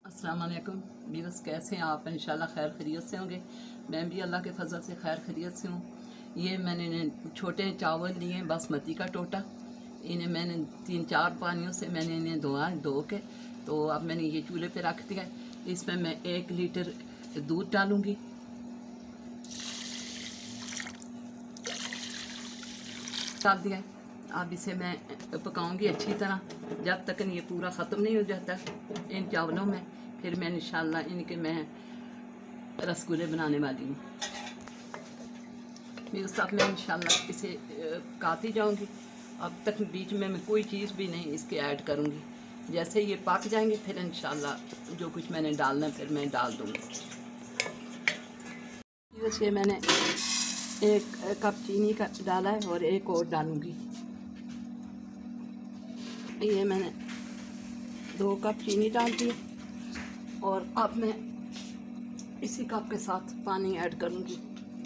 अस्सलाम वालेकुम व्यूअर्स, कैसे हैं आप? इंशाल्लाह खैर खैरियत से होंगे। मैं भी अल्लाह के फजल से खैर खैरियत से हूँ। ये मैंने छोटे चावल लिए बासमती का टोटा। इन्हें मैंने 3-4 पानियों से मैंने इन्हें धो के तो अब मैंने ये चूल्हे पे रख दिया। इसमें मैं 1 लीटर दूध डालूँगी। डाल दिया। अब इसे मैं पकाऊंगी अच्छी तरह जब तक ये पूरा ख़त्म नहीं हो जाता इन चावलों में। फिर मैं इंशाल्लाह इनके मैं रसगुल्ले बनाने वाली हूँ। मेरे साथ मैं इंशाल्लाह इसे पकाती जाऊँगी। अब तक बीच में मैं कोई चीज़ भी नहीं इसके ऐड करूँगी। जैसे ये पक जाएंगे फिर इंशाल्लाह जो कुछ मैंने डालना फिर मैं डाल दूँगी। वैसे मैंने 1 कप चीनी का डाला है और 1 और डालूँगी। ये मैंने 2 कप चीनी डाल दी और अब मैं इसी कप के साथ पानी ऐड करूँगी।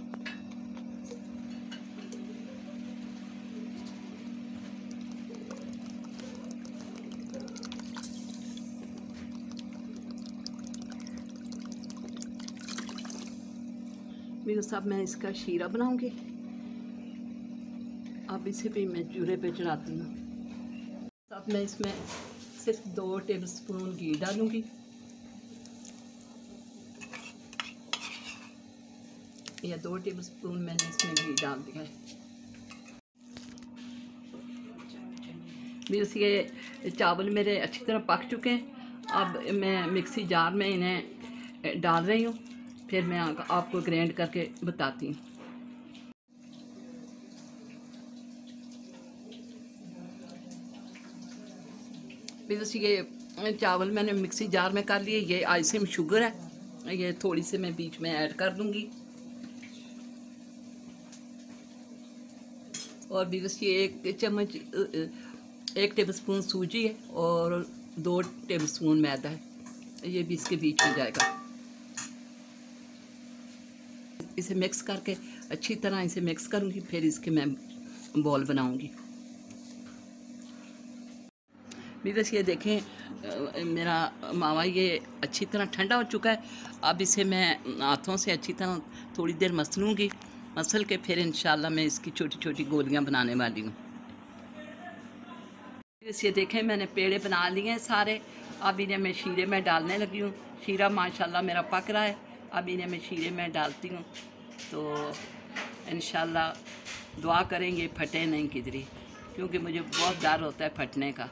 मेरे साथ मैं इसका शीरा बनाऊँगी। अब इसे भी मैं चूल्हे पे चढ़ाती हूँ। अब मैं इसमें सिर्फ 2 टेबलस्पून घी डालूँगी। या 2 टेबलस्पून मैंने इसमें घी डाल दिया है। ये चावल मेरे अच्छी तरह पक चुके हैं। अब मैं मिक्सी जार में इन्हें डाल रही हूँ, फिर मैं आपको ग्राइंड करके बताती हूँ। ये चावल मैंने मिक्सी जार में कर लिए। ये आइसिंग शुगर है, ये थोड़ी सी मैं बीच में ऐड कर दूंगी। और भी बस ये 1 टेबलस्पून सूजी है और 2 टेबलस्पून मैदा है, ये भी इसके बीच में जाएगा। इसे मिक्स करके अच्छी तरह इसे मिक्स करूंगी, फिर इसके मैं बॉल बनाऊंगी। बस ये देखें मेरा मावा ये अच्छी तरह ठंडा हो चुका है। अब इसे मैं हाथों से अच्छी तरह थोड़ी देर मसलूँगी। मसल के फिर इंशाल्लाह मैं इसकी छोटी छोटी गोलियां बनाने वाली हूँ। ये देखें मैंने पेड़े बना लिए हैं सारे। अब इन्हें मैं शीरे में डालने लगी हूँ। शीरा माशाल्लाह मेरा पक रहा है। अब इन्हें मैं शीरे में डालती हूँ तो इंशाल्लाह दुआ करेंगे फटे नहीं किधरी, क्योंकि मुझे बहुत डर होता है फटने का।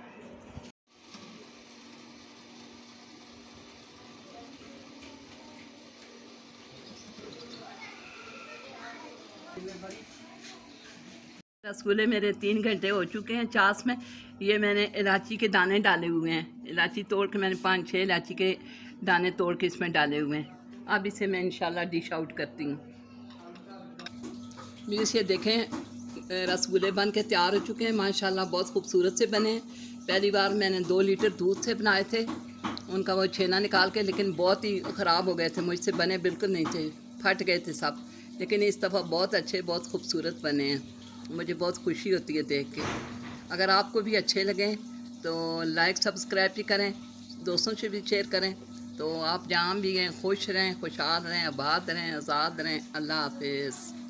रसगुल्ले मेरे 3 घंटे हो चुके हैं चास में। ये मैंने इलायची के दाने डाले हुए हैं। इलायची तोड़ के मैंने 5-6 इलायची के दाने तोड़ के इसमें डाले हुए हैं। अब इसे मैं इंशाल्लाह डिश आउट करती हूँ। ये देखें रसगुल्ले बन के तैयार हो चुके हैं। माशाल्लाह बहुत खूबसूरत से बने हैं। पहली बार मैंने 2 लीटर दूध से बनाए थे, उनका वो छेना निकाल के, लेकिन बहुत ही ख़राब हो गए थे, मुझसे बने बिल्कुल नहीं थे, फट गए थे सब। लेकिन इस दफ़ा बहुत अच्छे बहुत खूबसूरत बने हैं। मुझे बहुत खुशी होती है देख के। अगर आपको भी अच्छे लगें तो लाइक सब्सक्राइब भी करें, दोस्तों से भी शेयर करें। तो आप जहाँ भी हैं खुश रहें, खुशहाल रहें, आबाद रहें, आज़ाद रहें। अल्लाह हाफिज़।